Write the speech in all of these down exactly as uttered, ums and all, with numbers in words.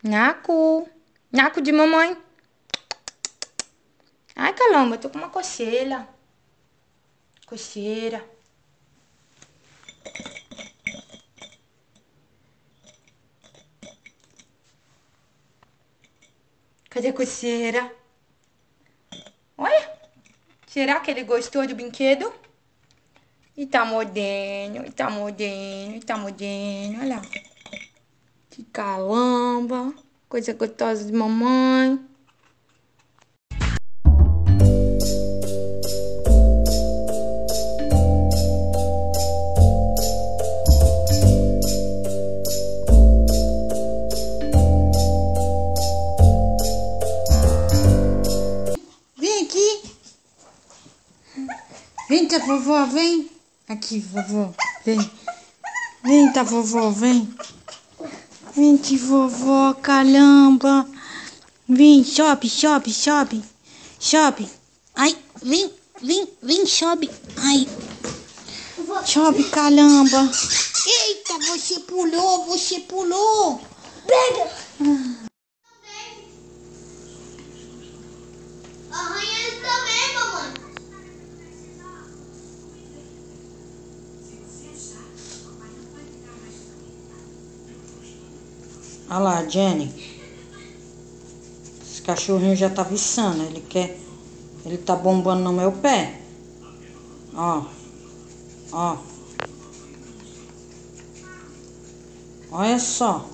Naco. Naco de mamãe. Ai, caramba, eu tô com uma coceira. Coceira. Cadê a coceira? Olha. Será que ele gostou do brinquedo? E tá mordendo, e tá mordendo, e tá mordendo. Olha lá. Que calamba. Coisa gostosa de mamãe. Vem aqui. Vem, tá, vovó, vem. Aqui, vovó, vem. Vem, tá, vovó, vem. Vem de vovó, caramba. Vem, sobe, sobe, sobe. Sobe. Ai, vem, vem, vem, sobe. Ai. Sobe, caramba. Eita, você pulou, você pulou. Pega. Arranha ele também, mamãe. Olha lá, Jenny. Esse cachorrinho já tá viçando. Ele quer... Ele tá bombando no meu pé. Ó. Ó. Olha só.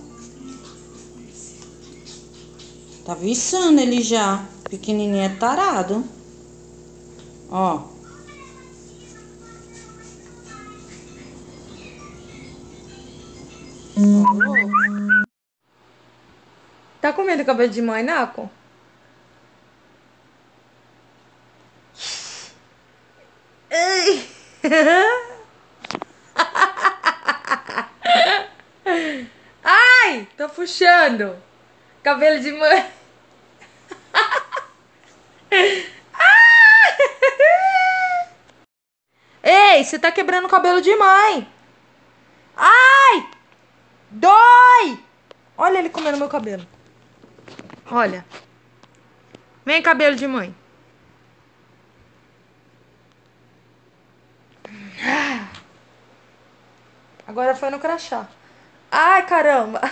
Tá viçando ele já. Pequenininho é tarado. Ó. Tá comendo cabelo de mãe, Naco? Ei! Ai! Tô puxando! Cabelo de mãe! Ei, você tá quebrando o cabelo de mãe! Ai! Dói! Olha ele comendo meu cabelo. Olha. Vem, cabelo de mãe. Agora foi no crachá. Ai, caramba!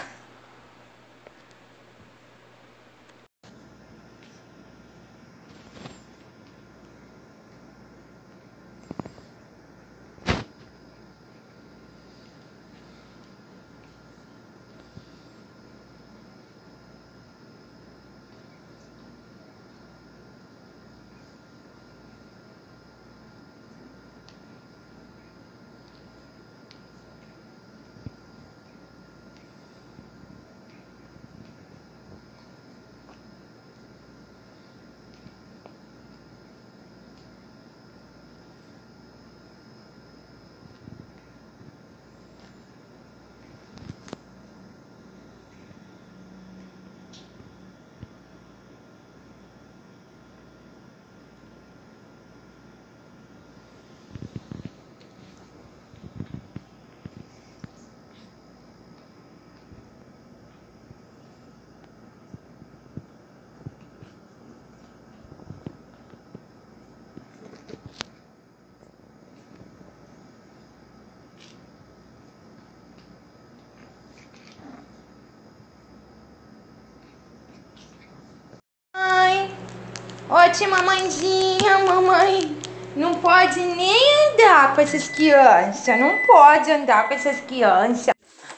Mãe, ótima mamãezinha, mamãe. Não pode nem andar com essas crianças. Não pode andar com essas crianças.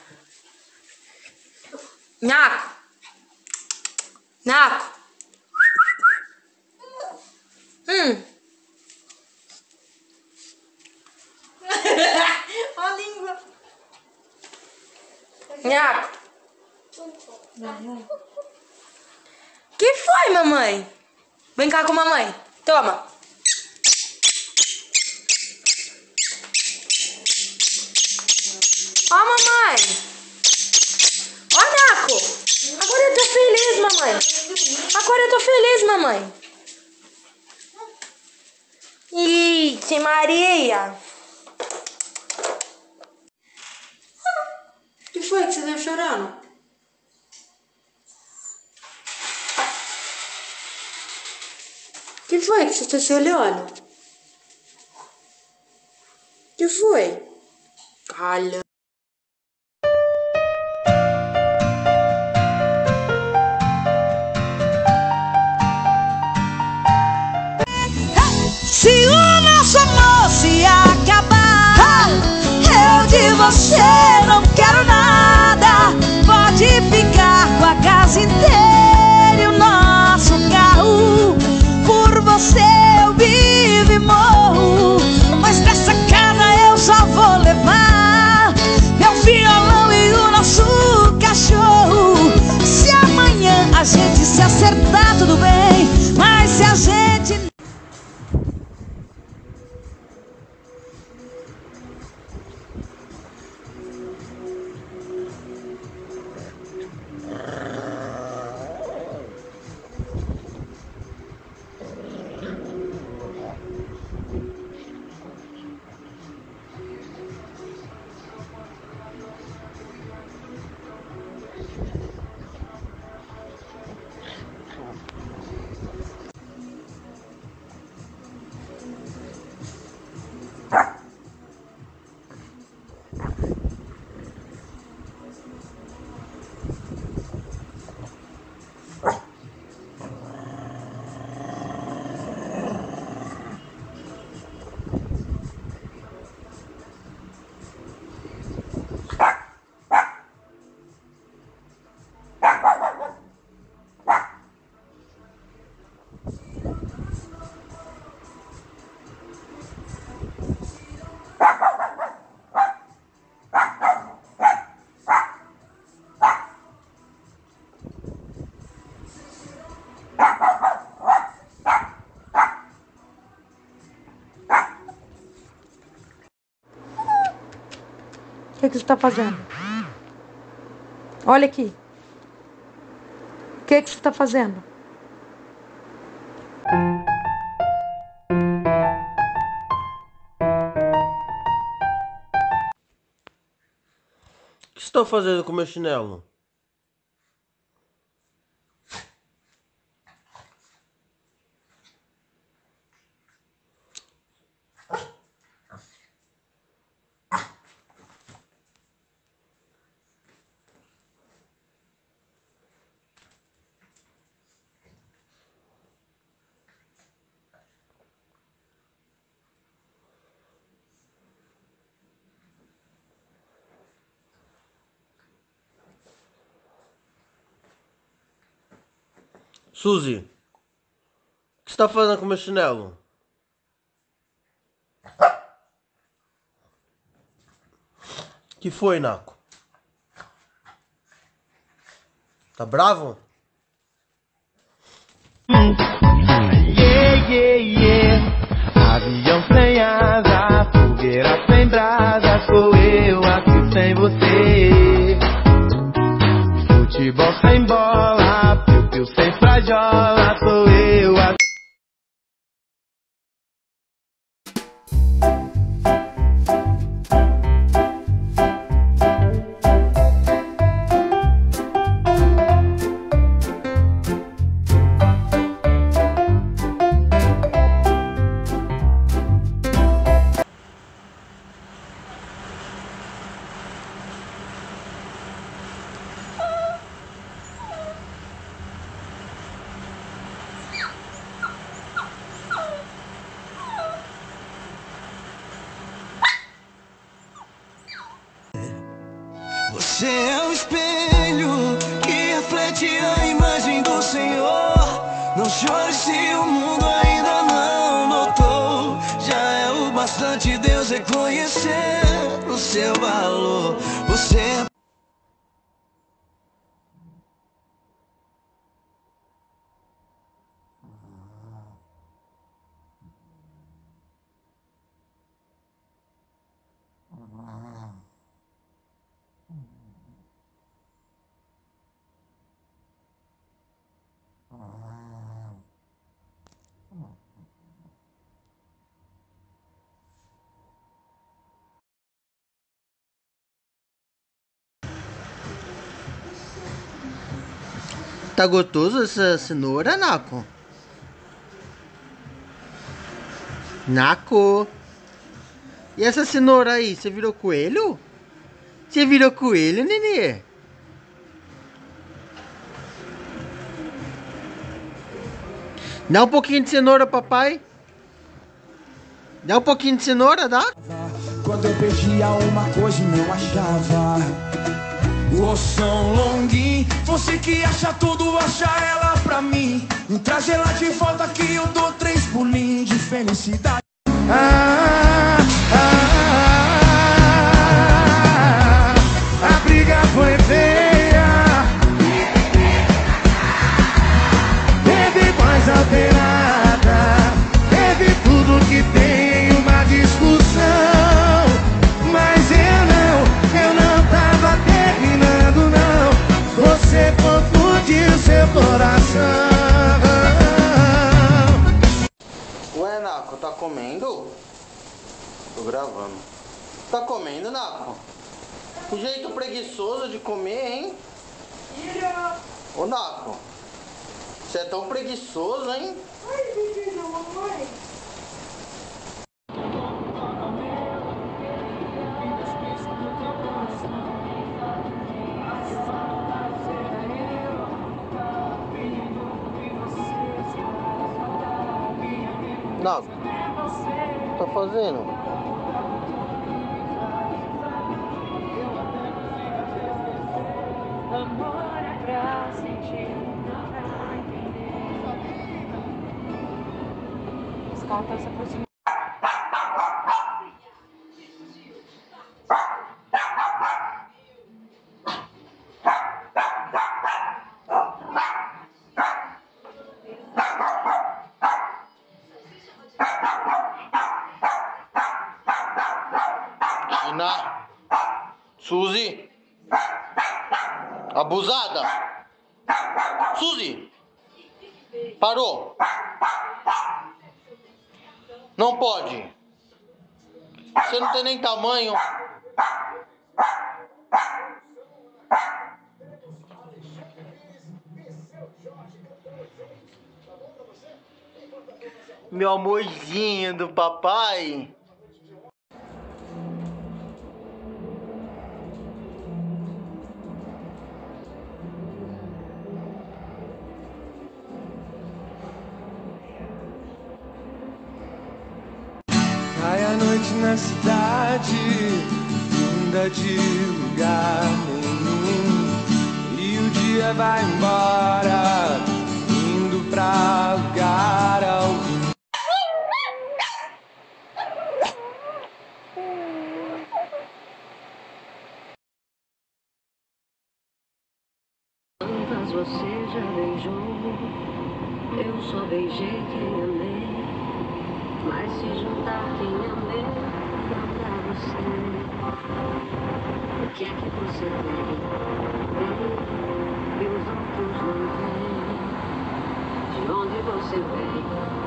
Naco. Naco. Hum. Ó a língua. Naco. Que foi, mamãe? Vem cá com a mamãe. Toma. Ó, mamãe. Ó, Naco. Agora eu tô feliz, mamãe. Agora eu tô feliz, mamãe. Ixi, Maria. O que foi que você tá chorando? Que foi que você está se olhando? Que foi? Calha. Se o nosso amor se acabar, eu de você não quero nada. Pode ficar com a casa inteira e o nosso carro. Por você eu vivo e morro, mas dessa casa eu só vou levar meu violão e o nosso cachorro. Se amanhã a gente se acertar, tudo bem, mas se a gente... O que, que você está fazendo? Olha aqui. O que, que você está fazendo? O que você está fazendo com o meu chinelo? Suzy, o que você está fazendo com o meu chinelo? Que foi, Naco? Tá bravo? Yeah, yeah, yeah. Avião sem asa, fogueira sem brasa, sou eu aqui sem você. Futebol sem bola, piu-piu sem frajola, sou eu aqui. Você é um espelho que reflete a imagem do Senhor. Não chore se o mundo ainda não notou. Já é o bastante Deus reconhecer o seu valor. Você é... Tá gostoso essa cenoura, Naco? Naco. E essa cenoura aí, você virou coelho? Você virou coelho, nenê? Dá um pouquinho de cenoura, papai. Dá um pouquinho de cenoura, dá? Quando eu perdia uma coisa e não achava. Ô São Longuinho, você que acha tudo, acha ela pra mim. Me traz ela de volta que eu dou três pulinhos de felicidade. Ah, ah, ah, a briga foi feia. Teve voz alterada, teve tudo que tem uma discussão. Mas eu não, eu não tava terminando não. Você confundiu seu coração. Ué, Naco, tá comendo? Tô gravando. Tá comendo, Naco? O jeito preguiçoso de comer, hein? Ô, Naco, você é tão preguiçoso, hein? Naco, o que tá fazendo? Os carros estão se aproximando. Ina, Suzy, abusada. Suzy, parou. Não pode. Você não tem nem tamanho. Meu amorzinho do papai. Cai a noite na cidade, linda de lugar nenhum. E o dia vai embora, indo pra lugar algum. Quantas você já beijou? Eu só beijei quem amei. Mas se juntar quem amei, não dá você. O que é que você tem? Tem que os outros não têm. De onde você vem?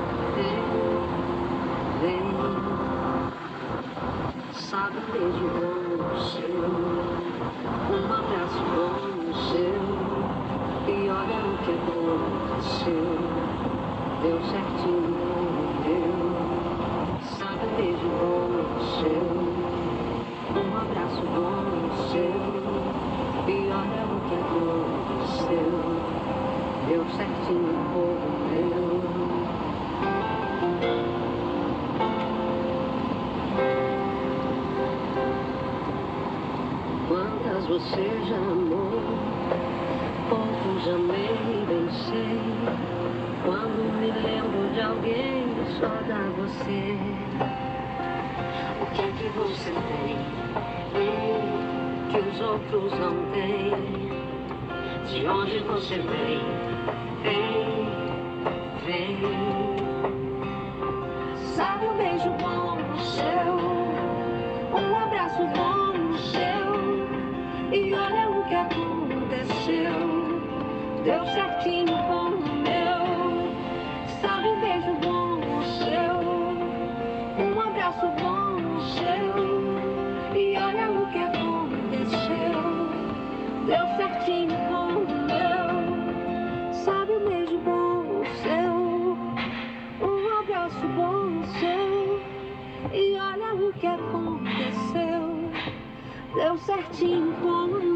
Vem, vem. Sabe um beijo bom seu, um abraço bom seu. E olha o que aconteceu, deu certinho, deu. Sabe um beijo bom seu, um abraço bom seu. E olha o que aconteceu, deu certinho, deu. Quantas você já amou? Poucos amei, bem sei. Quando me lembro de alguém, só dá você. O que é que você tem? Tem que os outros não têm. De onde você vem? Vem, vem. Sabe um beijo bom seu, um abraço bom seu. E olha o que aconteceu, deu certinho com o meu. Sabe um beijo bom seu, um abraço bom seu. E olha o que aconteceu, deu certinho com o meu. Sabe um beijo bom seu, um abraço bom seu. que aconteceu. Deu certinho como